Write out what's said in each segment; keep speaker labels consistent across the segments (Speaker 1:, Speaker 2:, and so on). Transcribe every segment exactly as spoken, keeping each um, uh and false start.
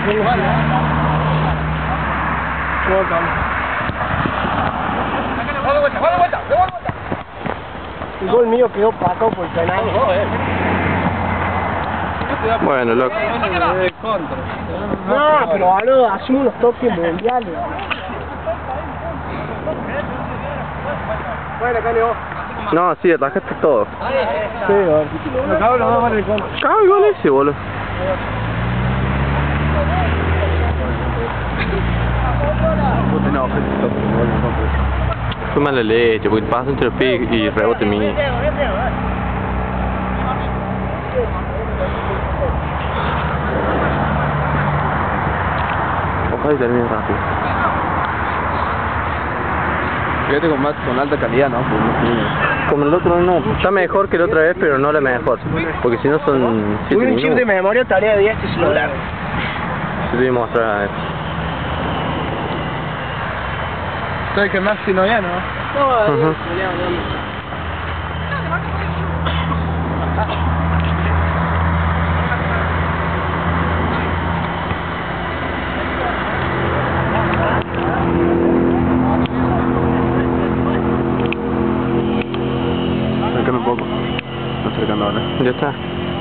Speaker 1: El gol mío quedó pato por el penal.
Speaker 2: Bueno, loco.
Speaker 1: No, pero boludo, hacemos unos toques mundiales. Bueno, acá le va.
Speaker 2: No, sí, atajaste todo.
Speaker 1: Sí, boludo. Acá lo vamos a ver el gol.
Speaker 2: Cago el gol ese, boludo.
Speaker 3: No,
Speaker 2: Fue mala leche, porque pasa entre los pies y rebote mío. Ojalá y termine rápido.
Speaker 3: fíjate con más, con alta calidad, ¿no?
Speaker 2: Como el otro no, está mejor que la otra vez, pero no la mejor. Porque si no son siete
Speaker 1: un chip de
Speaker 2: minutos.
Speaker 1: memoria tarea de este celular.
Speaker 2: Te voy a mostrar.
Speaker 3: Soy que más si no ya, ¿no?
Speaker 1: No,
Speaker 2: Ujú.
Speaker 3: Acércame un poco. Acercando ahora.
Speaker 2: Ya está.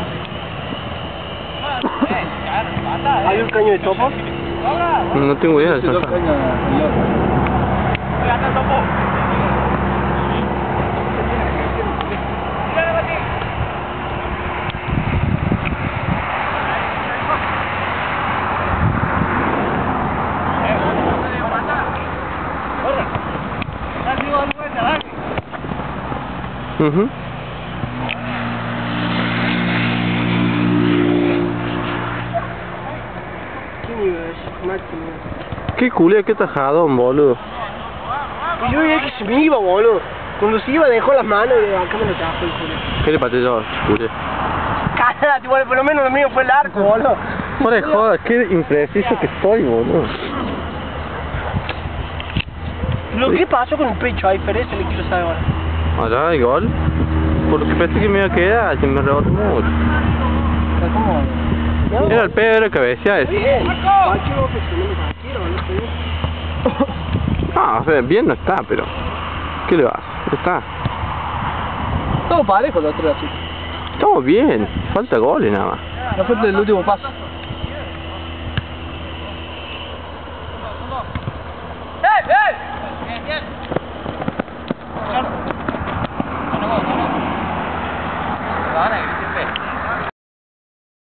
Speaker 1: ¿Hay un caño de topo?
Speaker 2: No tengo idea de eso. Uh-huh.
Speaker 1: ¿Qué nivel es? Máximo.
Speaker 2: Qué culia, qué tajadón, boludo.
Speaker 1: Y yo veía que se me iba, boludo. Cuando se iba dejó las manos y acá me lo trajo el culo.
Speaker 2: ¿Qué le pateé yo, culia?
Speaker 1: Cállate, boludo, por lo menos lo mío fue el arco, boludo.
Speaker 2: Por de joda, qué impreciso que estoy, boludo.
Speaker 1: Lo que pasó con el pecho ahí, pero eso le quiero saber ahora.
Speaker 2: Allá hay gol. Porque pensé que me iba a quedar, que me rebotó mucho.
Speaker 1: ¿Cómo?
Speaker 2: Era el pedo de la cabeza ese.
Speaker 1: Bien. Cualquier otro que se me cualquiera, boludo.
Speaker 2: Ah, o sea, bien no está, pero... ¿Qué le vas? Ya está.
Speaker 1: Todo parejo, lo otro así.
Speaker 2: Estamos bien, falta goles nada más.
Speaker 1: No fue el último paso.